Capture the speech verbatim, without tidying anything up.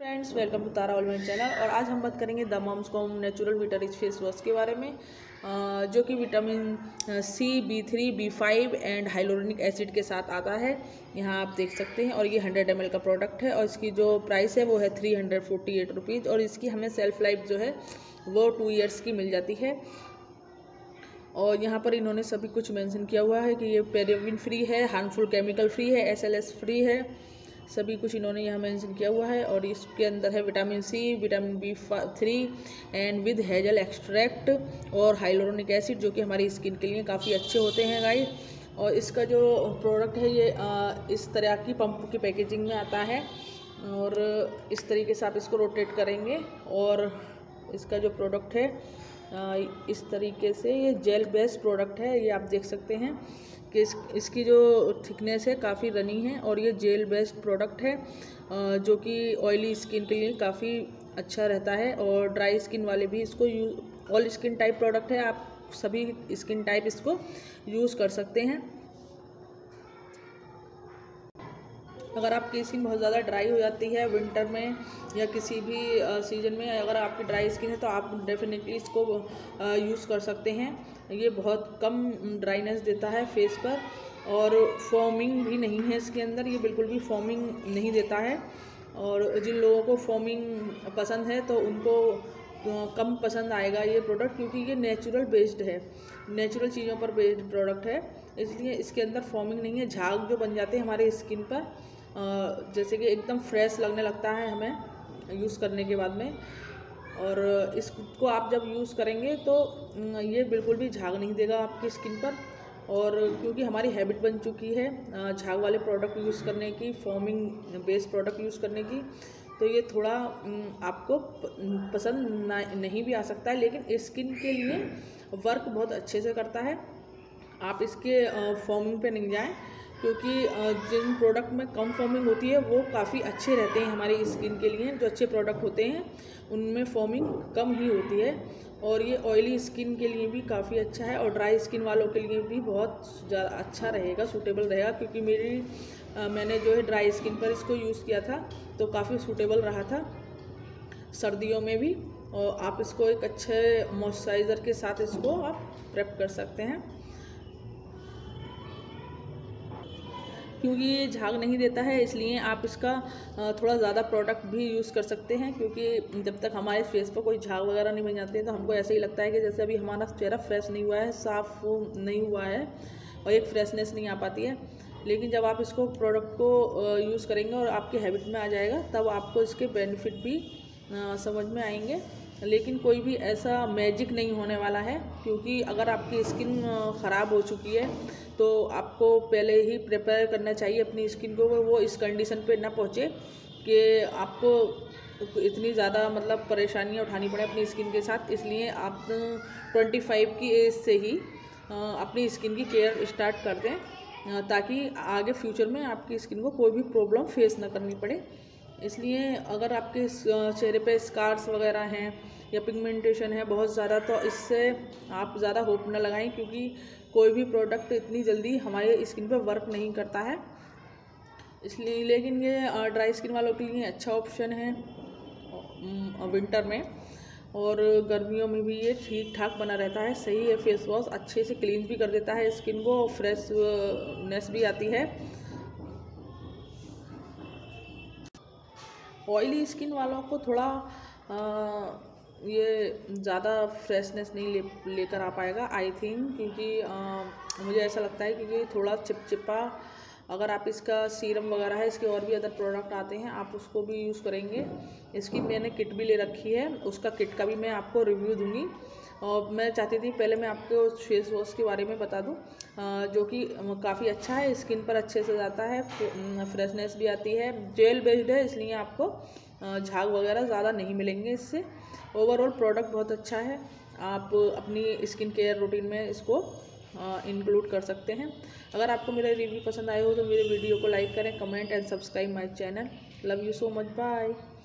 Friends, welcome to Tara always channel. और आज हम बात करेंगे the moms home natural vita rich face wash के बारे में, अ, जो कि vitamin C, B three, B five and hyaluronic acid के साथ आता है। यहाँ आप देख सकते हैं। और ये हंड्रेड एम एल का प्रोडक्ट है और इसकी जो प्राइस है वो है three hundred forty eight rupees. और इसकी हमें सेल्फ लाइफ जो है वो टू ईयर्स की मिल जाती है। और यहाँ पर इन्होंने सभी कुछ मेंशन किया हुआ है कि ये पेराबेन फ्री है, हार्मफुल केमिकल फ्री है, एस एल एस फ्री है, सभी कुछ इन्होंने यहाँ मेंशन किया हुआ है। और इसके अंदर है vitamin C, vitamin B three and with hazel extract और हाइलोरोनिक एसिड, जो कि हमारी स्किन के लिए काफ़ी अच्छे होते हैं गाइस। और इसका जो प्रोडक्ट है ये आ, इस तरह की पंप की पैकेजिंग में आता है। और इस तरीके से आप इसको रोटेट करेंगे और इसका जो प्रोडक्ट है आ, इस तरीके से ये जेल बेस्ड प्रोडक्ट है। ये आप देख सकते हैं कि इस, इसकी जो थिकनेस है काफ़ी रनी है। और ये जेल बेस्ड प्रोडक्ट है आ, जो कि ऑयली स्किन के लिए काफ़ी अच्छा रहता है। और ड्राई स्किन वाले भी इसको use, all skin type product है, आप सभी स्किन टाइप इसको यूज़ कर सकते हैं। अगर आपकी स्किन बहुत ज़्यादा ड्राई हो जाती है विंटर में या किसी भी सीज़न में, अगर आपकी ड्राई स्किन है तो आप डेफिनेटली इसको यूज़ कर सकते हैं। ये बहुत कम ड्राइनेस देता है फेस पर और फॉर्मिंग भी नहीं है इसके अंदर, ये बिल्कुल भी फॉर्मिंग नहीं देता है। और जिन लोगों को फॉर्मिंग पसंद है तो उनको कम पसंद आएगा ये प्रोडक्ट, क्योंकि ये नेचुरल बेस्ड है, नेचुरल चीज़ों पर बेस्ड प्रोडक्ट है, इसलिए इसके अंदर फॉर्मिंग नहीं है। झाग जो बन जाते हैं हमारे स्किन पर, जैसे कि एकदम फ्रेश लगने लगता है हमें यूज़ करने के बाद में। और इसको आप जब यूज़ करेंगे तो ये बिल्कुल भी झाग नहीं देगा आपकी स्किन पर। और क्योंकि हमारी हैबिट बन चुकी है झाग वाले प्रोडक्ट यूज़ करने की, फॉर्मिंग बेस्ड प्रोडक्ट यूज़ करने की, तो ये थोड़ा आपको पसंद ना नहीं भी आ सकता है, लेकिन स्किन के लिए वर्क बहुत अच्छे से करता है। आप इसके फॉर्मिंग पे नहीं जाएं, क्योंकि जिन प्रोडक्ट में कम फॉर्मिंग होती है वो काफ़ी अच्छे रहते हैं हमारी स्किन के लिए। जो अच्छे प्रोडक्ट होते हैं उनमें फॉर्मिंग कम ही होती है। और ये ऑयली स्किन के लिए भी काफ़ी अच्छा है और ड्राई स्किन वालों के लिए भी बहुत ज़्यादा अच्छा रहेगा, सूटेबल रहेगा। क्योंकि मेरी आ, मैंने जो है ड्राई स्किन पर इसको यूज़ किया था तो काफ़ी सूटेबल रहा था सर्दियों में भी। और आप इसको एक अच्छे मॉइस्चराइज़र के साथ इसको आप प्रेप कर सकते हैं, क्योंकि ये झाग नहीं देता है, इसलिए आप इसका थोड़ा ज़्यादा प्रोडक्ट भी यूज़ कर सकते हैं। क्योंकि जब तक हमारे फेस पर कोई झाग वगैरह नहीं बन जाते हैं तो हमको ऐसे ही लगता है कि जैसे अभी हमारा चेहरा फ्रेश नहीं हुआ है, साफ़ नहीं हुआ है और एक फ्रेशनेस नहीं आ पाती है। लेकिन जब आप इसको प्रोडक्ट को यूज़ करेंगे और आपके हैबिट में आ जाएगा, तब आपको इसके बेनिफिट भी समझ में आएंगे। लेकिन कोई भी ऐसा मैजिक नहीं होने वाला है, क्योंकि अगर आपकी स्किन ख़राब हो चुकी है तो आपको पहले ही प्रिपेयर करना चाहिए अपनी स्किन को, वो इस कंडीशन पे ना पहुँचे कि आपको इतनी ज़्यादा मतलब परेशानियाँ उठानी पड़े अपनी स्किन के साथ। इसलिए आप ट्वेंटी फाइव की एज से ही अपनी स्किन की केयर स्टार्ट कर दें, ताकि आगे फ्यूचर में आपकी स्किन को कोई भी प्रॉब्लम फेस ना करनी पड़े। इसलिए अगर आपके चेहरे पे स्कार्स वगैरह हैं या पिगमेंटेशन है बहुत ज़्यादा, तो इससे आप ज़्यादा होप न लगाएं, क्योंकि कोई भी प्रोडक्ट इतनी जल्दी हमारे स्किन पे वर्क नहीं करता है। इसलिए लेकिन ये ड्राई स्किन वालों के लिए अच्छा ऑप्शन है विंटर में। और गर्मियों में भी ये ठीक ठाक बना रहता है, सही है। फेस वॉश अच्छे से क्लीन भी कर देता है स्किन को, फ्रेशनेस भी आती है। ऑयली स्किन वालों को थोड़ा आ, ये ज़्यादा फ्रेशनेस नहीं ले लेकर आ पाएगा आई थिंक, क्योंकि आ, मुझे ऐसा लगता है कि ये थोड़ा चिपचिपा। अगर आप इसका सीरम वगैरह है, इसके और भी अदर प्रोडक्ट आते हैं, आप उसको भी यूज़ करेंगे। इसकी मैंने किट भी ले रखी है, उसका किट का भी मैं आपको रिव्यू दूंगी। और मैं चाहती थी पहले मैं आपको फेस वॉश के बारे में बता दूं, जो कि काफ़ी अच्छा है, स्किन पर अच्छे से जाता है, फ्रेशनेस भी आती है, जेल बेस्ड है, इसलिए आपको झाग वगैरह ज़्यादा नहीं मिलेंगे इससे। ओवरऑल प्रोडक्ट बहुत अच्छा है, आप अपनी स्किन केयर रूटीन में इसको इंक्लूड कर सकते हैं। अगर आपको मेरा रिव्यू पसंद आए हो तो मेरे वीडियो को लाइक करें, comment and subscribe my channel. Love you so much, bye.